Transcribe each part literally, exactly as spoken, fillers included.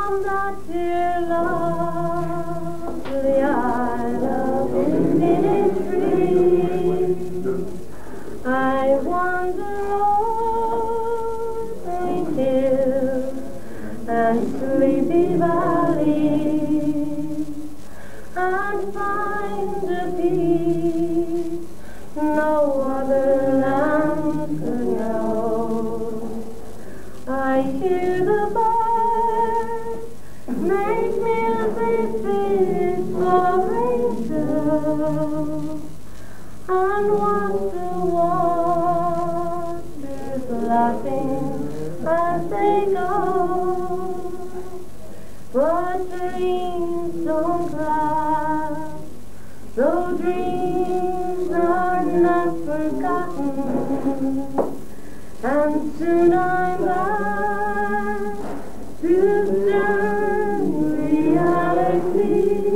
from that dear lovely isle of infinite dreams, I wander o'er hills and sleepy valleys, and find a peace no other land could know. I hear the birds make music peaceful angels, and watch the waters laughing as they go. But dreams don't last, though dreams are not forgotten, and soon I'm back to stern reality.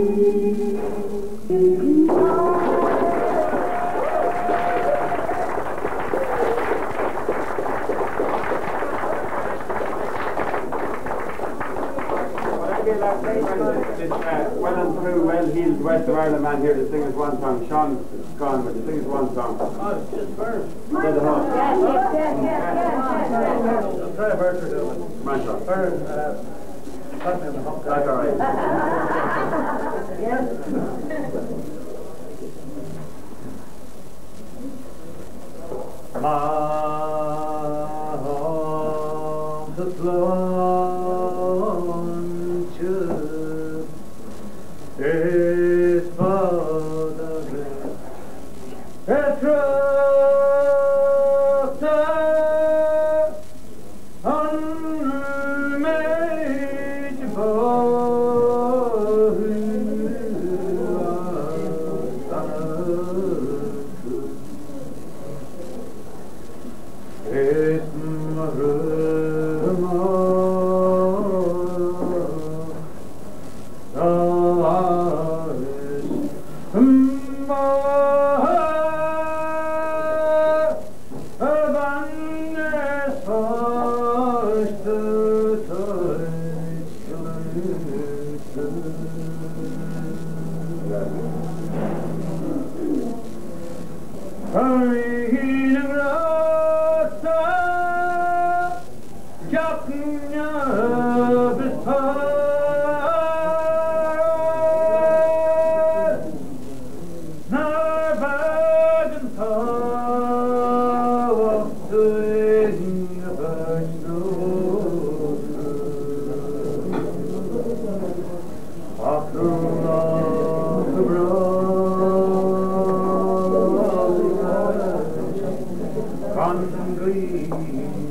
This uh, well and true, well-heeled West of Ireland man here to sing us one song. Sean's gone, but to sing us one song. Oh, it's just verse. Play the horse. Yes, yes, yes, yes, yes, yes. I'll try a verse or two. Come on, Sean. Verse, uh, something in the hop. That's all right. Yes. My arms are flown to this photograph. A tractor unmade boy. It's my room, oh,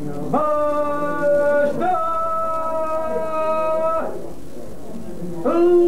Oh